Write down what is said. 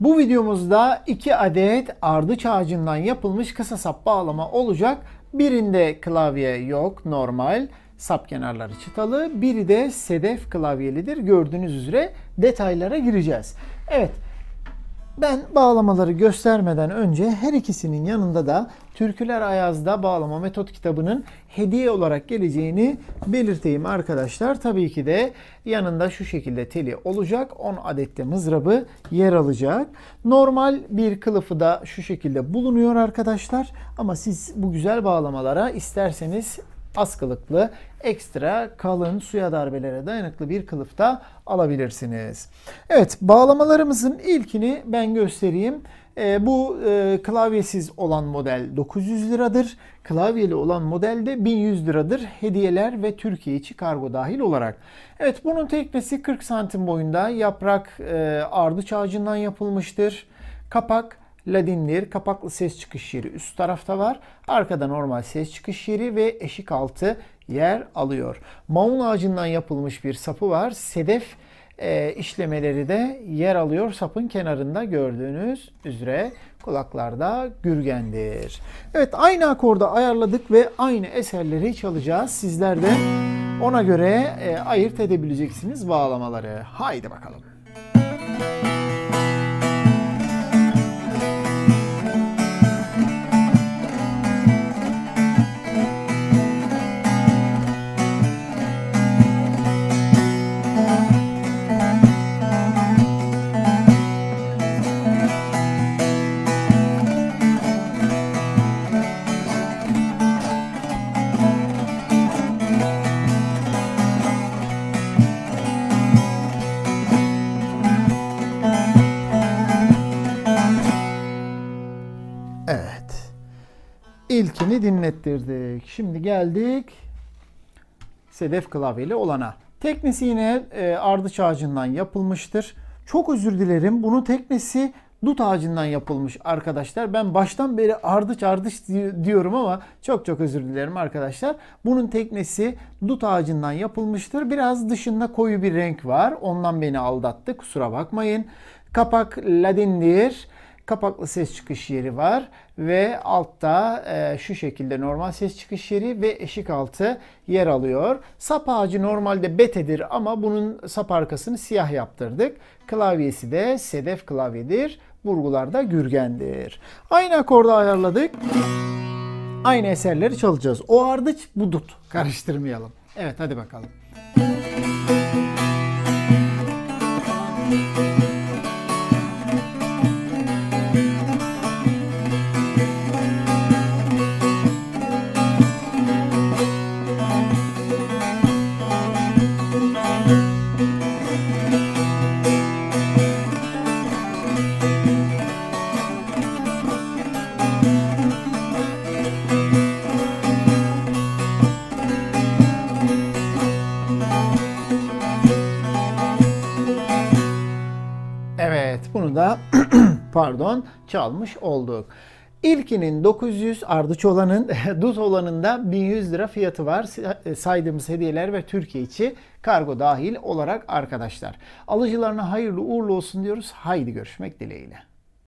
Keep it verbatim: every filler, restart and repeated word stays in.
Bu videomuzda iki adet ardıç ağacından yapılmış kısa sap bağlama olacak. Birinde klavye yok, normal. Sap kenarları çıtalı. Biri de sedef klavyelidir. Gördüğünüz üzere detaylara gireceğiz. Evet. Ben bağlamaları göstermeden önce her ikisinin yanında da Türküler Ayaz'da bağlama metot kitabının hediye olarak geleceğini belirteyim arkadaşlar. Tabii ki de yanında şu şekilde teli olacak. on adet de mızrabı yer alacak. Normal bir kılıfı da şu şekilde bulunuyor arkadaşlar. Ama siz bu güzel bağlamalara isterseniz askılıklı, ekstra kalın, suya darbelere dayanıklı bir kılıf da alabilirsiniz. Evet, bağlamalarımızın ilkini ben göstereyim. E, bu e, klavyesiz olan model dokuz yüz liradır. Klavyeli olan model de bin yüz liradır. Hediyeler ve Türkiye içi kargo dahil olarak. Evet, bunun teknesi kırk santim boyunda. Yaprak e, ardıç ağacından yapılmıştır. Kapak ladindir. Kapaklı ses çıkış yeri üst tarafta var. Arkada normal ses çıkış yeri ve eşik altı yer alıyor. Maun ağacından yapılmış bir sapı var. Sedef e, işlemeleri de yer alıyor. Sapın kenarında gördüğünüz üzere kulaklarda gürgendir. Evet, aynı akorda ayarladık ve aynı eserleri çalacağız. Sizler de ona göre e, ayırt edebileceksiniz bağlamaları. Haydi bakalım. Evet. İlkini dinlettirdik. Şimdi geldik sedef klavyeli olana. Teknesi yine e, ardıç ağacından yapılmıştır. Çok özür dilerim. Bunun teknesi dut ağacından yapılmış arkadaşlar. Ben baştan beri ardıç ardıç diyorum ama çok çok özür dilerim arkadaşlar. Bunun teknesi dut ağacından yapılmıştır. Biraz dışında koyu bir renk var. Ondan beni aldattı. Kusura bakmayın. Kapak ladindir. Kapaklı ses çıkış yeri var ve altta e, şu şekilde normal ses çıkış yeri ve eşik altı yer alıyor. Sap ağacı normalde betedir ama bunun sap arkasını siyah yaptırdık. Klavyesi de sedef klavyedir. Burgularda gürgendir. Aynı akorda ayarladık. Aynı eserleri çalacağız. O ardıç, bu dut. Karıştırmayalım. Evet, hadi bakalım. Evet, bunu da pardon çalmış olduk. İlkinin dokuz yüz, ardıç olanın, dut olanın da bin yüz lira fiyatı var. Saydığımız hediyeler ve Türkiye içi kargo dahil olarak arkadaşlar. Alıcılarına hayırlı uğurlu olsun diyoruz. Haydi görüşmek dileğiyle.